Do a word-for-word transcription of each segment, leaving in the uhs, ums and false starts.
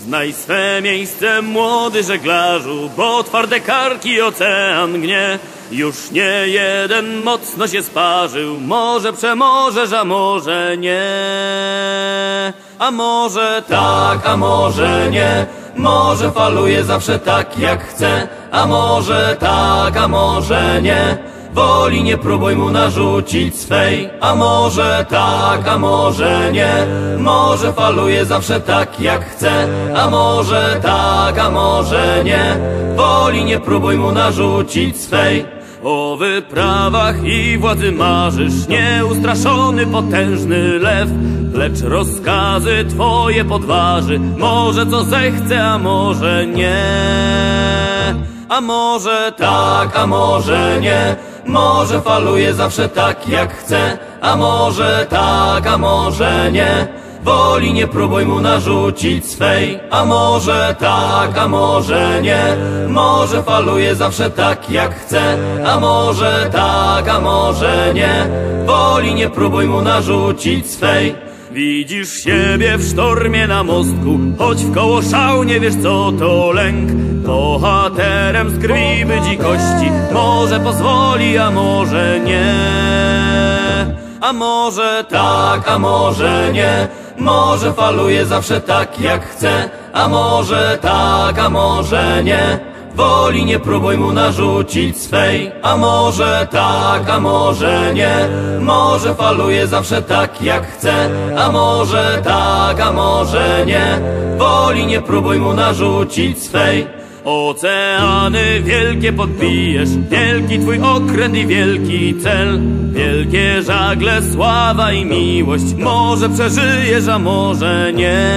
Znaj swe miejsce, młody żeglarzu, bo twarde karki ocean gnie. Już nie jeden mocno się sparzył, może przemożesz, a może nie. A może tak, a może nie. Może faluje zawsze tak jak chce, a może tak, a może nie. Woli nie próbuj mu narzucić swej, a może tak, a może nie. Może faluje zawsze tak jak chce, a może tak, a może nie. Woli nie próbuj mu narzucić swej. O wyprawach i władzy marzysz, nieustraszony potężny lew, lecz rozkazy twoje podważy, może co zechce, a może nie. A może tak, a może nie. Może faluje zawsze tak jak chce, a może tak, a może nie. Woli nie próbuj mu narzucić swej, a może tak, a może nie. Może faluje zawsze tak jak chce, a może tak, a może nie. Woli nie próbuj mu narzucić swej. Widzisz siebie w sztormie na mostku, choć w koło szał nie wiesz co to lęk. Bohaterem z krwi by dzikości, może pozwoli, a może nie. A może tak, a może nie. Może faluje zawsze tak jak chce, a może tak, a może nie. Woli nie próbuj mu narzucić swej, a może tak, a może nie. Może faluje zawsze tak jak chce, a może tak, a może nie. Woli nie próbuj mu narzucić swej. Oceany wielkie podbijesz, wielki twój okręt i wielki cel. Wielkie żagle, sława i miłość, może przeżyjesz, a może nie.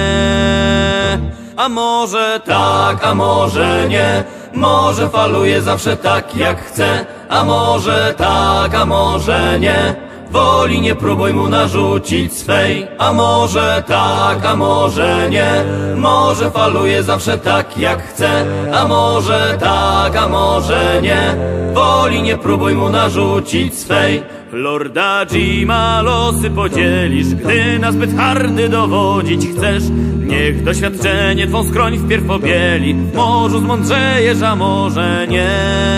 A może tak, a może nie. Może faluje zawsze tak jak chce, a może tak, a może nie. Woli nie próbuj mu narzucić swej, a może tak, a może nie. Może faluje zawsze tak jak chce, a może tak, a może nie. Woli nie próbuj mu narzucić swej. Lorda Jima losy podzielisz, gdy na zbyt hardy dowodzić chcesz. Niech doświadczenie twą skroń wpierw pobieli, w morzu zmądrzejesz, a może nie.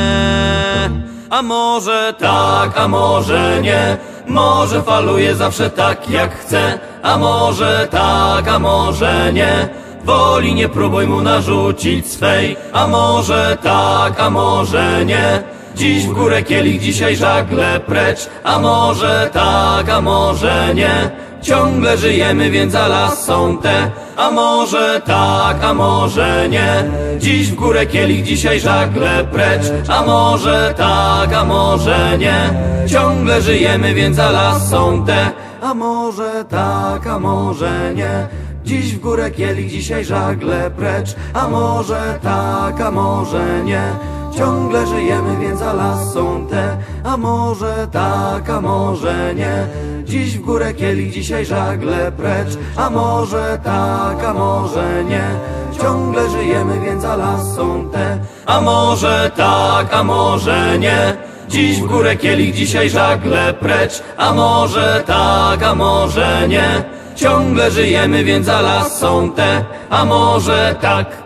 A może tak, a może nie. Może faluje zawsze tak jak chce, a może tak, a może nie. Woli nie próbuj mu narzucić swej, a może tak, a może nie. Dziś w górę kielich, dzisiaj żagle precz, a może tak, a może nie. Ciągle żyjemy, więc a las są te, a może tak, a może nie. Dziś w górę kielich, dzisiaj żagle precz, a może tak, a może nie. Ciągle żyjemy, więc a las są te, a może tak, a może nie. Dziś w górę kielich, dzisiaj żagle precz, a może tak, a może nie. Ciągle żyjemy, więc a las są te, a może tak, a może nie. Dziś w górę kielich, dzisiaj żagle precz, a może tak, a może nie. Ciągle żyjemy, więc a las są te, a może tak, a może nie. Dziś w górę kielich, dzisiaj żagle precz, a może tak, a może nie. Ciągle żyjemy, więc a las są te, a może tak.